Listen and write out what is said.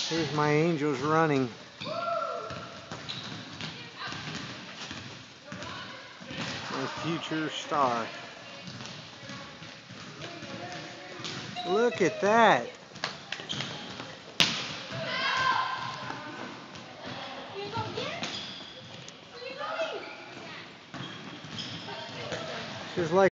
Here's my angels running. My future star. Look at that. She's like